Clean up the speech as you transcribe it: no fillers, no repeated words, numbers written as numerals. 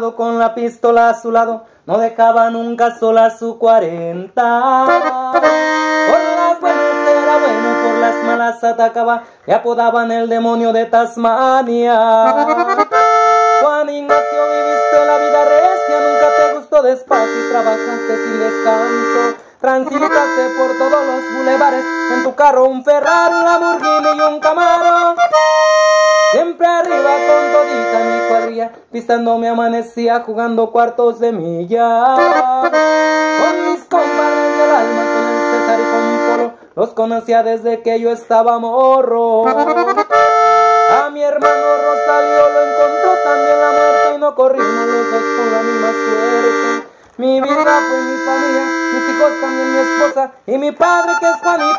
soldado con la pistola a su lado, no dejaba nunca sola a su 40. Por las buenas era bueno, por las malas atacaba, le apodaban el demonio de Tasmania. Juan Ignacio, viviste la vida recia, nunca te gustó despacio y trabajaste sin descanso. Transitaste por todos los bulevares, en tu carro un Ferrari, un Lamborghini y un Camaro. Siempre arriba con todita mi cuadrilla, pistando me amanecía jugando cuartos de milla. Con mis compadres del alma, con el César y con Polo, los conocía desde que yo estaba morro. A mi hermano Rosalio lo encontró también la muerte y no corrimos los dos con la misma suerte. Mi vida fue mi familia, mis hijos también mi esposa y mi padre que es Juanito.